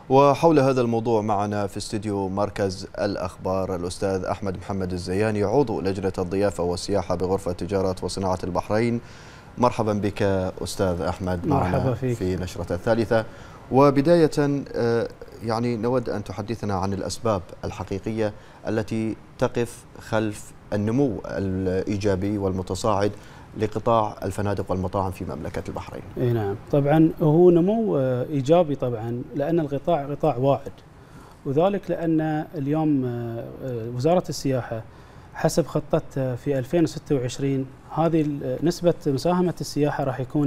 وحول هذا الموضوع معنا في استديو مركز الأخبار الأستاذ أحمد محمد الزياني، عضو لجنة الضيافة والسياحة بغرفة تجارة وصناعة البحرين. مرحبا بك أستاذ أحمد معنا في نشرة الثالثة. وبداية نود أن تحدثنا عن الأسباب الحقيقية التي تقف خلف النمو الإيجابي والمتصاعد لقطاع الفنادق والمطاعم في مملكة البحرين. نعم، طبعا هو نمو إيجابي طبعا، لأن القطاع قطاع واعد، وذلك لأن اليوم وزارة السياحة حسب خطتها في 2026 هذه نسبة مساهمة السياحة راح يكون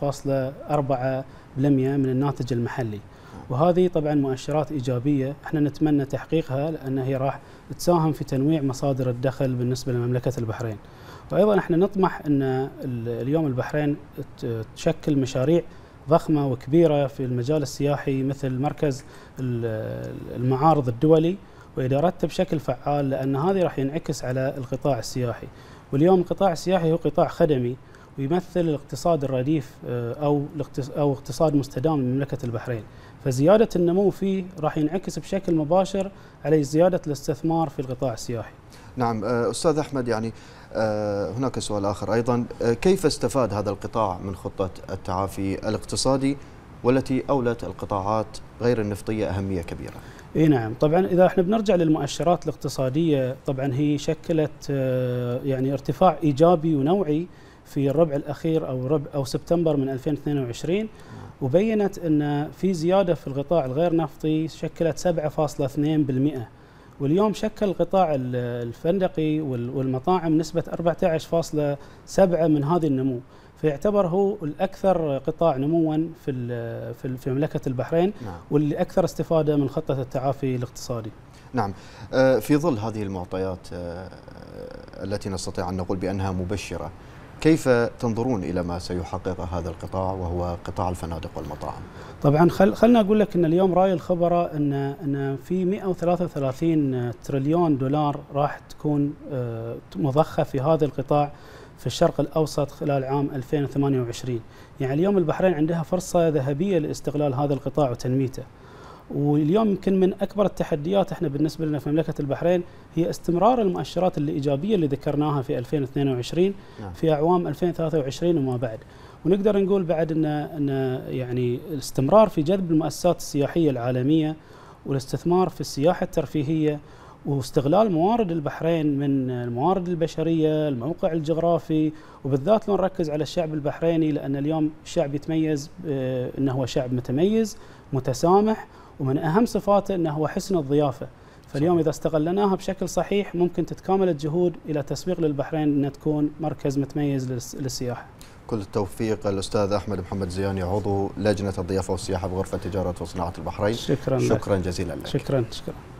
11.4% من الناتج المحلي، وهذه طبعا مؤشرات إيجابية احنا نتمنى تحقيقها، لأن هي راح تساهم في تنويع مصادر الدخل بالنسبة لمملكة البحرين. وأيضا احنا نطمح أن اليوم البحرين تشكل مشاريع ضخمة وكبيرة في المجال السياحي، مثل مركز المعارض الدولي وإدارته بشكل فعال، لأن هذه راح ينعكس على القطاع السياحي. واليوم القطاع السياحي هو قطاع خدمي ويمثل الاقتصاد الرديف أو اقتصاد مستدام لمملكة البحرين، فزيادة النمو فيه راح ينعكس بشكل مباشر على زيادة الاستثمار في القطاع السياحي. نعم أستاذ أحمد، هناك سؤال آخر أيضا، كيف استفاد هذا القطاع من خطة التعافي الاقتصادي والتي أولت القطاعات غير النفطية أهمية كبيرة؟ نعم، طبعا إذا احنا بنرجع للمؤشرات الاقتصادية، طبعا هي شكلت ارتفاع إيجابي ونوعي في الربع الأخير أو سبتمبر من 2022، وبينت أن في زيادة في القطاع الغير نفطي شكلت 7.2%، واليوم شكل القطاع الفندقي والمطاعم نسبة 14.7 من هذه النمو، فيعتبر هو الأكثر قطاع نموا في مملكة البحرين، واللي أكثر استفادة من خطة التعافي الاقتصادي. نعم، في ظل هذه المعطيات التي نستطيع أن نقول بأنها مبشرة، كيف تنظرون إلى ما سيحقق هذا القطاع وهو قطاع الفنادق والمطاعم؟ طبعا خلنا أقول لك أن اليوم رأي الخبراء أن في 133 تريليون دولار راح تكون مضخة في هذا القطاع في الشرق الأوسط خلال عام 2028. يعني اليوم البحرين عندها فرصة ذهبية لاستغلال هذا القطاع وتنميته. واليوم يمكن من أكبر التحديات احنا بالنسبة لنا في مملكة البحرين هي استمرار المؤشرات الإيجابية اللي ذكرناها في 2022 في أعوام 2023 وما بعد. ونقدر نقول بعد أن يعني الاستمرار في جذب المؤسسات السياحية العالمية والاستثمار في السياحة الترفيهية واستغلال موارد البحرين من الموارد البشرية، الموقع الجغرافي، وبالذات لو نركز على الشعب البحريني، لأن اليوم الشعب يتميز أنه هو شعب متميز متسامح، ومن أهم صفاته أنه هو حسن الضيافة. فاليوم إذا استغلناها بشكل صحيح ممكن تتكامل الجهود إلى تسويق للبحرين أنها تكون مركز متميز للسياحة. كل التوفيق الأستاذ أحمد محمد الزياني، عضو لجنة الضيافة والسياحة بغرفة تجارة وصناعة البحرين. شكرا جزيلا لك. شكرا.